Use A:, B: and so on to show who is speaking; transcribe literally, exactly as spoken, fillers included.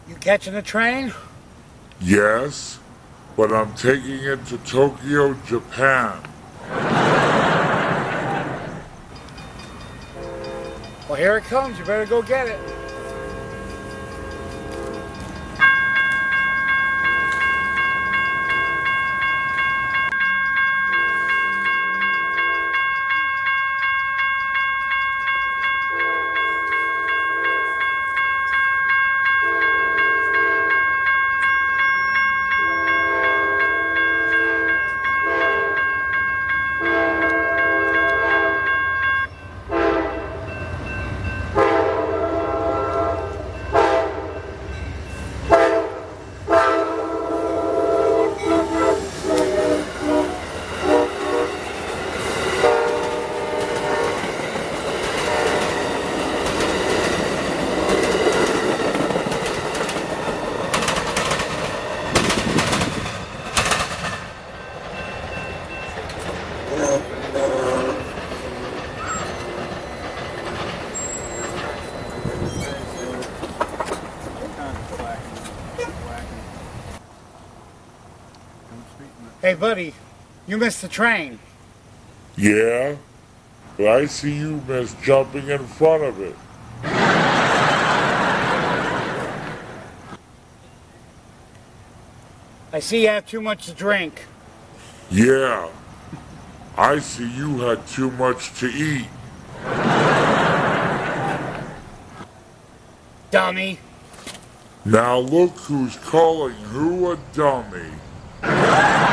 A: You catching the train?
B: Yes, but I'm taking it to Tokyo, Japan.
A: Well, here it comes. You better go get it. Hey, buddy, you missed the train.
B: Yeah, but I see you missed jumping in front of it.
A: I see you have too much to drink.
B: Yeah, I see you had too much to eat.
A: Dummy.
B: Now look who's calling who a dummy.